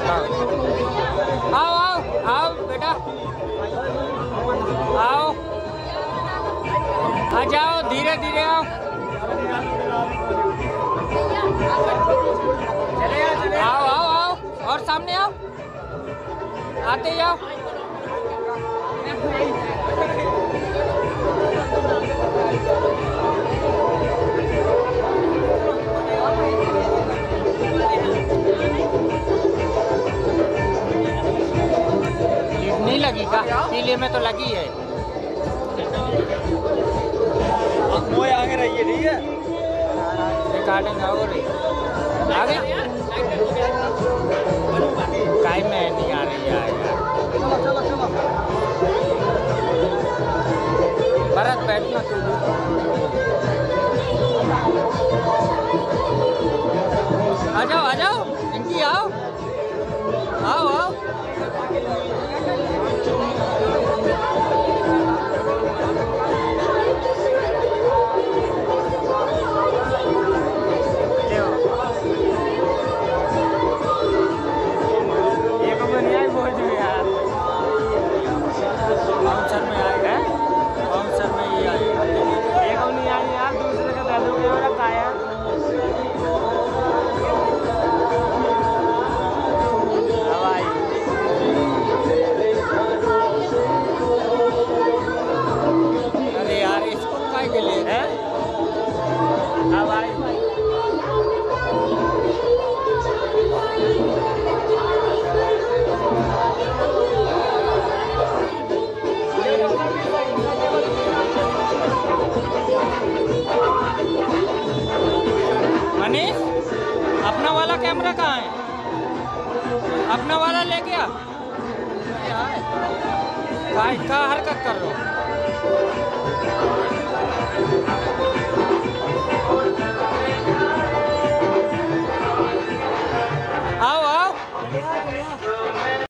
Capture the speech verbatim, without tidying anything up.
आओ आओ आओ बेटा आओ, आ जाओ धीरे धीरे आओ। आओ आओ आओ और सामने आओ, आते जाओ। नहीं लगी का? पीले में तो लगी है। मोए आगे रहिए, ठीक है? रिकॉर्डिंग हो रही आगे टाइम में नहीं आ रही है यार। भरत बैठना तू भी। आ जाओ आ जाओ इनकी, आओ आओ आओ। बाउंसर में आएगा, बाउंसर में ही आएगा। एक और नहीं आई यार, दूसरे का दे दोगे और काया। अरे यार इसको काय के लिए है? अब आई मनीष, अपना वाला कैमरा कहाँ है? अपना वाला ले गया? क्या हरकत कर रहे हो?